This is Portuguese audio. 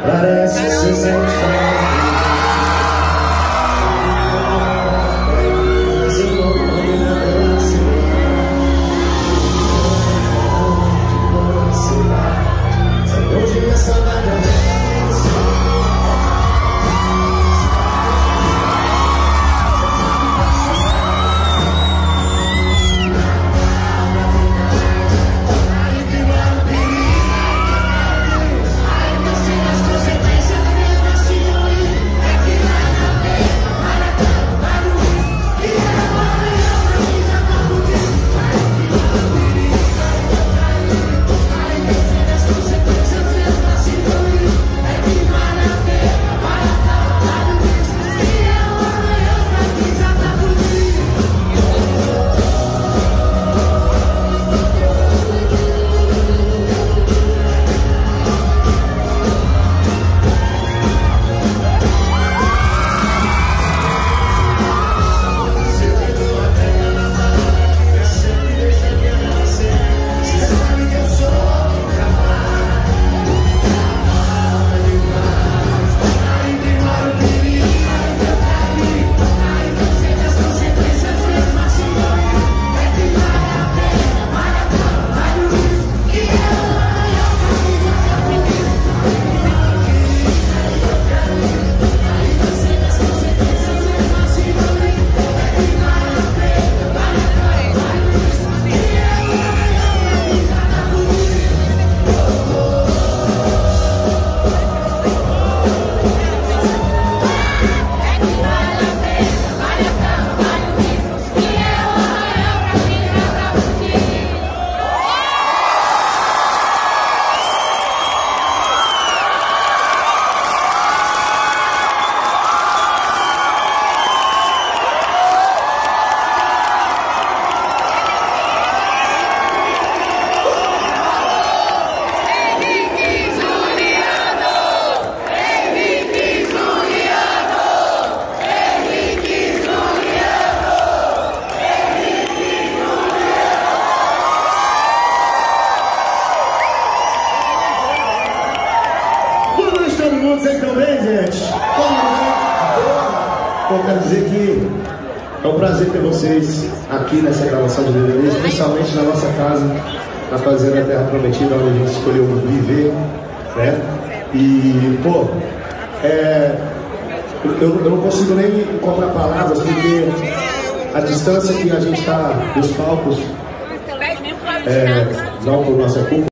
parece ser sensacional. Vocês estão bem, gente? Eu quero dizer que é um prazer ter vocês aqui nessa gravação de DVD, especialmente na nossa casa, na Fazenda Terra Prometida, onde a gente escolheu viver, né? E, pô, eu não consigo nem encontrar palavras, porque a distância que a gente está dos palcos, não por nossa culpa,